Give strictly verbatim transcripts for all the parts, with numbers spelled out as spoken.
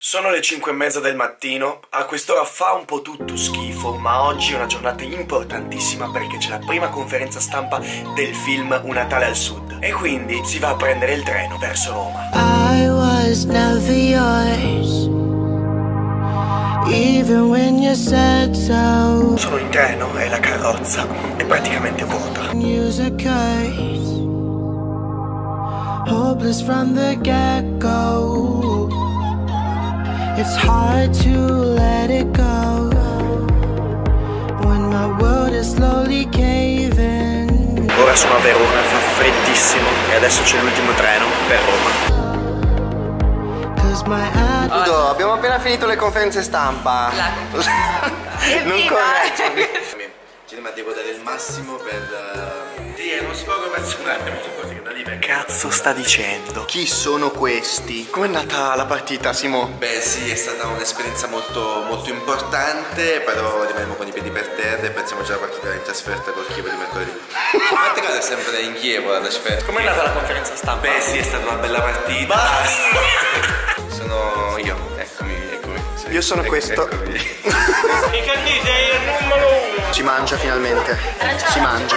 Sono le cinque e mezza del mattino, a quest'ora fa un po' tutto schifo, ma oggi è una giornata importantissima perché c'è la prima conferenza stampa del film Un Natale al Sud e quindi si va a prendere il treno verso Roma. I was never yours, even when you said so. Sono in treno e la carrozza è praticamente vuota. Hopeless from the get-go. It's hard to let it go when my world is slowly caving. Ora sono a Verona, fa freddissimo e adesso c'è l'ultimo treno per Roma. Udo, abbiamo appena finito le conferenze stampa. La Non correggermi. Ma devo dare il massimo per... Sì, è uno sfogo personale. Che cazzo sta dicendo? Chi sono questi? Com'è nata la partita, Simo? Beh sì, è stata un'esperienza molto, molto importante, però rimaniamo con i piedi per terra e pensiamo già alla partita in trasferta col Chievo di mercoledì. Infatti è sempre in Chievo la trasferta. Com'è nata la conferenza stampa? Beh sì, è stata una bella partita. Basta! Sono io, eccomi, eccomi. Sì. Io sono Ec questo. Eccomi. Mi candite il numero uno! Si mangia finalmente. Si mangia.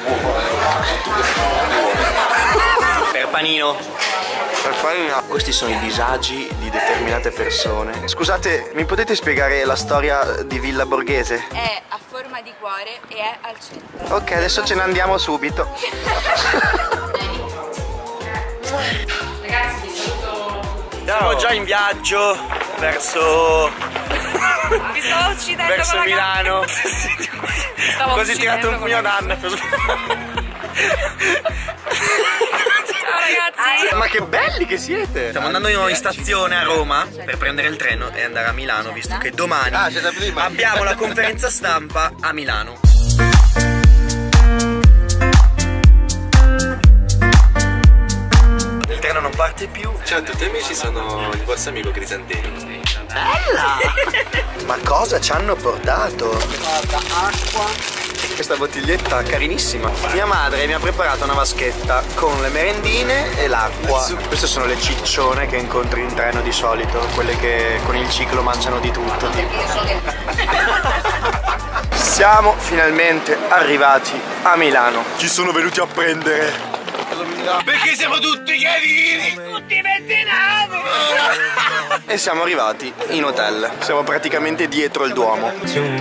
Per panino. Per panino. Questi sono i disagi di determinate persone. Scusate, mi potete spiegare la storia di Villa Borghese? È a forma di cuore e è al centro. Ok, adesso ce ne andiamo subito. Ragazzi, vi saluto. Siamo già in viaggio verso... Vi stavo uccidendo verso con la Milano. Stavo Quasi tirato un pugno con la d'anno. Ciao ragazzi. Ma che belli che siete! Stiamo andando in stazione a Roma per prendere il treno e andare a Milano, visto che domani Ah, c'è da prima. abbiamo la conferenza stampa a Milano. Il treno non parte più. Ciao a tutti amici, sono il vostro amico Crisantino. Bella! Ma cosa ci hanno portato? Acqua. Questa bottiglietta carinissima. Mia madre mi ha preparato una vaschetta con le merendine e l'acqua. Queste sono le ciccione che incontri in treno di solito, quelle che con il ciclo mangiano di tutto. Siamo finalmente arrivati a Milano. Ci sono venuti a prendere. Perché siamo tutti carini! Tutti pettinati! E siamo arrivati in hotel. Siamo praticamente dietro il Duomo.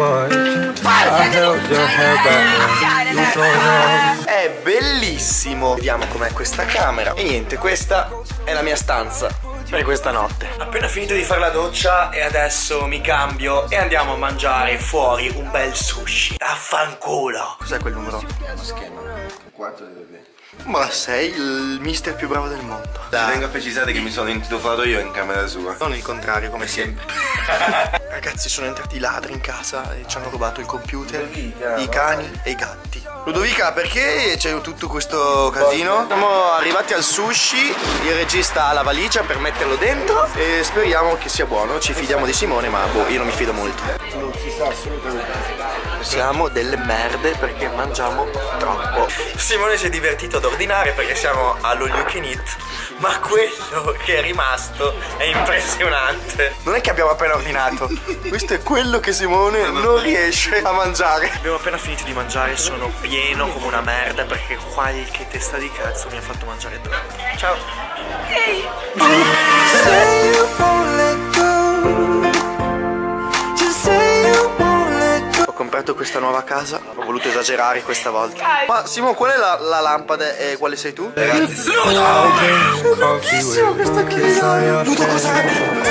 È bellissimo. Vediamo com'è questa camera. E niente, questa è la mia stanza per questa notte. Appena finito di fare la doccia e adesso mi cambio e andiamo a mangiare fuori un bel sushi. Affanculo! Cos'è quel numero? È uno schema. quattro deve avere. Ma sei il mister più bravo del mondo. Ci tengo a precisare che mi sono intrufato io in camera sua. Non il contrario, come sempre. Ragazzi, sono entrati i ladri in casa e ci hanno rubato il computer, Ludovica, i cani e i gatti. Ludovica, perché c'è tutto questo casino? Siamo arrivati al sushi, il regista ha la valigia per metterlo dentro e speriamo che sia buono. Ci fidiamo di Simone, ma boh, io non mi fido molto. Non si sa assolutamente. Siamo delle merde perché mangiamo troppo. Simone si è divertito ad ordinare perché siamo allo you can eat, ma quello che è rimasto è impressionante. Non è che abbiamo appena ordinato, questo è quello che Simone non riesce a mangiare. Abbiamo appena finito di mangiare, sono pieno come una merda perché qualche testa di cazzo mi ha fatto mangiare troppo. Ciao. Ehi. Ho comprato questa nuova casa, ho voluto esagerare questa volta. Ma Simo, qual è la, la lampada e quale sei tu? Ragazzi, Bellissimo questa carina. Ludo, cos'è?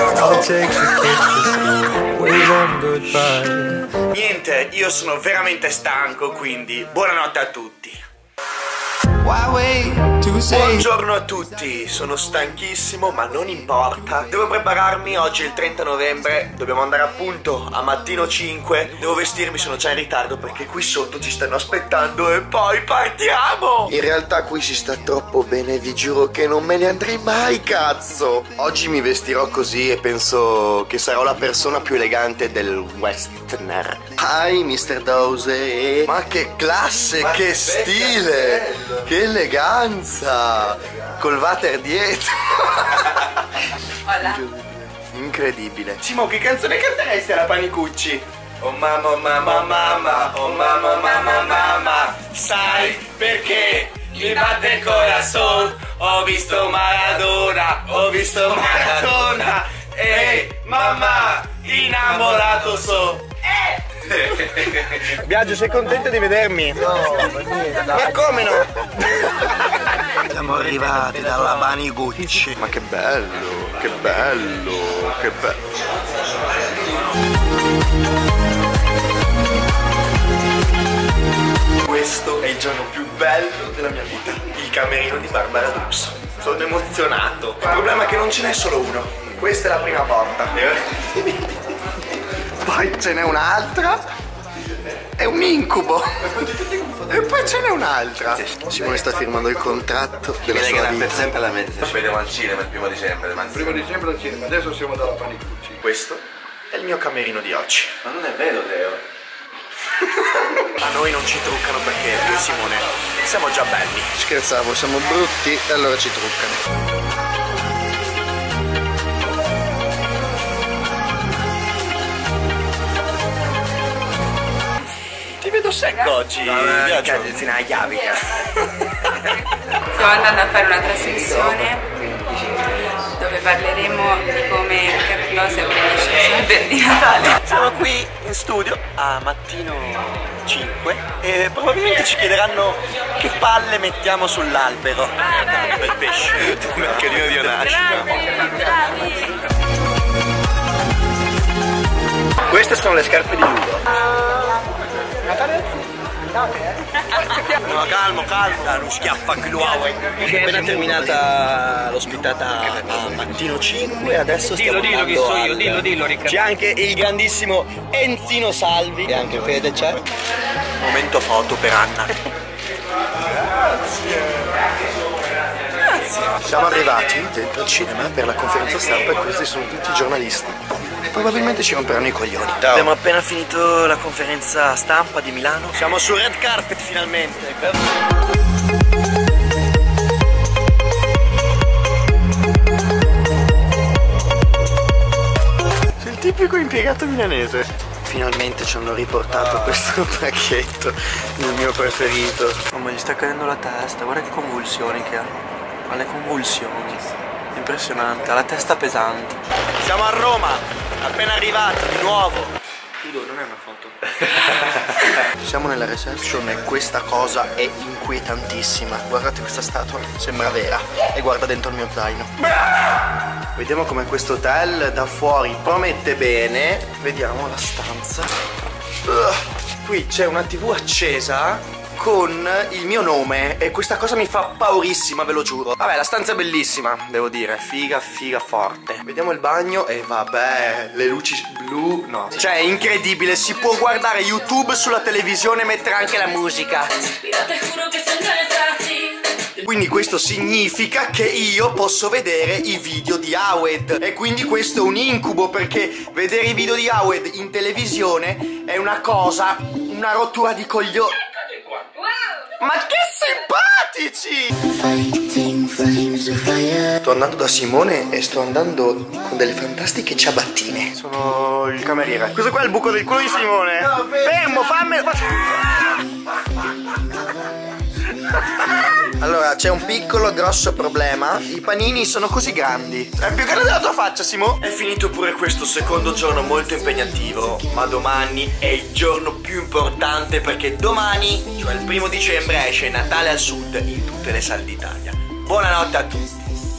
Niente, io sono veramente stanco, quindi buonanotte a tutti. Buongiorno a tutti, sono stanchissimo ma non importa. Devo prepararmi, oggi è il trenta novembre, dobbiamo andare appunto a mattino cinque. Devo vestirmi, sono già in ritardo perché qui sotto ci stanno aspettando e poi partiamo. In realtà qui si sta troppo bene, vi giuro che non me ne andrei mai, cazzo. Oggi mi vestirò così e penso che sarò la persona più elegante del Westerner. Hi mister Dose. Ma che classe, ma che, che stile, che, che eleganza. Col water dietro. Hola. incredibile. Simo, che canzone canteresti alla Panicucci? Oh mamma, oh mamma, mamma, oh mamma, mamma, mamma, sai perché mi batte il corazon? Ho visto Maradona, ho visto Maradona, e mamma, innamorato so. Biagio, sei contento di vedermi? No, per niente. Ma come no? Siamo arrivati dalla Panicucci. Ma che bello, che bello, che bello. Questo è il giorno più bello della mia vita, il camerino di Barbara D'Urso. Sono emozionato. Il problema è che non ce n'è solo uno. Questa è la prima porta. Poi ce n'è un'altra. È un incubo. E poi ce n'è un'altra. Simone sta firmando il contratto della sua vita. Per sempre la mente. Ci vediamo al cinema il primo dicembre. Il primo dicembre al cinema, adesso siamo dalla Panicucci. Questo è il mio camerino di oggi. Ma non è vero, Teo. A noi non ci truccano perché io e Simone siamo già belli. Scherzavo, siamo brutti e allora ci truccano. Ti vedo secco oggi. Cazzo, una chiave. Stiamo andando a fare una trasmissione dove parleremo di come Carlosa preferisce i suoi alberi di Natale. Siamo qui in studio a mattino cinque e probabilmente ci chiederanno che palle mettiamo sull'albero. Bel pesce, il mercatino di Onascita. Queste sono le scarpe di Ludo. No, calmo, calmo, non schiaffa anche l'uovo. Appena terminata l'ospitata a mattino cinque, adesso stiamo Dillo, dillo che so io, dillo, dillo Riccardo. C'è anche il grandissimo Enzino Salvi e anche Fede c'è. Momento foto per Anna. Grazie. Grazie. Siamo arrivati dentro il cinema per la conferenza stampa e questi sono tutti i giornalisti. Probabilmente ci romperanno i coglioni. Ciao. Abbiamo appena finito la conferenza stampa di Milano. Siamo sul red carpet finalmente. Sei il tipico impiegato milanese. Finalmente ci hanno riportato questo pacchetto, il mio preferito. Oh, ma gli sta cadendo la testa, guarda che convulsioni che ha. Ha le convulsioni. Impressionante, ha la testa pesante. Siamo a Roma, appena arrivati di nuovo. Udo, non è una foto. Siamo nella reception e questa cosa è inquietantissima. Guardate questa statua, sembra vera. E guarda dentro il mio zaino. Vediamo come questo hotel da fuori promette bene. Vediamo la stanza. uh, Qui c'è una tivù accesa con il mio nome e questa cosa mi fa paurissima, ve lo giuro. Vabbè, la stanza è bellissima, devo dire, figa, figa forte. Vediamo il bagno e vabbè, le luci blu, no. Cioè, è incredibile, si può guardare YouTube sulla televisione e mettere anche la musica. Quindi questo significa che io posso vedere i video di Awed. E quindi questo è un incubo, perché vedere i video di Awed in televisione è una cosa, una rottura di coglioni. Ma che simpatici! Sto andando da Simone e sto andando con delle fantastiche ciabattine. Sono il cameriere. Questo qua è il buco del culo di Simone. No, fermo, fammi... Allora, c'è un piccolo grosso problema. I panini sono così grandi. È più grande della tua faccia, Simo. È finito pure questo secondo giorno molto impegnativo. Ma domani è il giorno più importante, perché domani, cioè il primo dicembre, esce Natale al Sud in tutte le sale d'Italia. Buonanotte a tutti.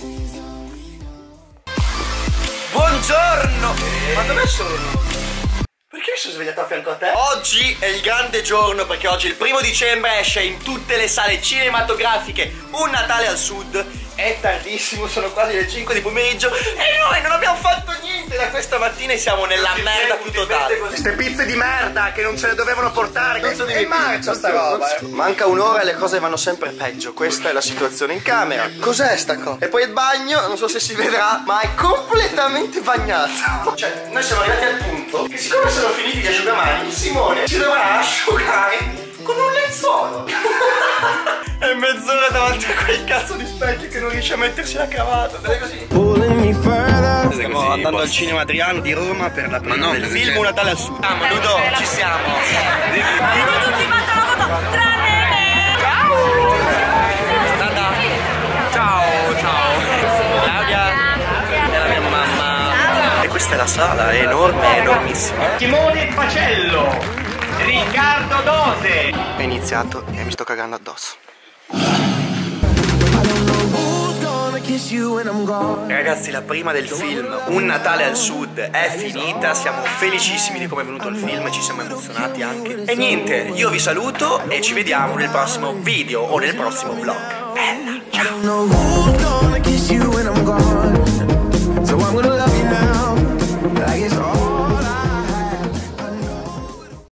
Buongiorno. Ma dove sono? Perché mi sono svegliato a fianco a te? Oggi è il grande giorno, perché oggi il primo dicembre esce in tutte le sale cinematografiche Un Natale al Sud. È tardissimo, sono quasi le cinque di pomeriggio e noi non abbiamo fatto niente da questa mattina e siamo nella merda più totale. Queste pizze di merda che non ce le dovevano portare. Cazzo di marcia sta roba, eh. Manca un'ora e le cose vanno sempre peggio. Questa è la situazione in camera. Cos'è sta cosa? E poi il bagno, non so se si vedrà, ma è completamente bagnato. Cioè, noi siamo arrivati al punto che siccome sono finiti gli asciugamani, Simone ci dovrà asciugare con un lenzuolo. È mezz'ora davanti a quel cazzo di specchio che non riesce a mettersi la cravatta. Dai così. cose Stiamo così. andando boh. al cinema Adriano di Roma per la prima Ma no, del cosa film c'è? Un Natale al Sud. Siamo, Ludo, ci siamo. Tutti fanno la foto, tranne me! Nada. Ciao, ciao. Claudia. E la mia mamma. E questa è la sala, è enorme, è enormissima. Simone Pacello, Riccardo Dose. È iniziato e mi sto cagando addosso. Ragazzi, la prima del film Un Natale al Sud è finita. Siamo felicissimi di come è venuto il film, ci siamo emozionati anche. E niente, io vi saluto e ci vediamo nel prossimo video o nel prossimo vlog. Bella, ciao.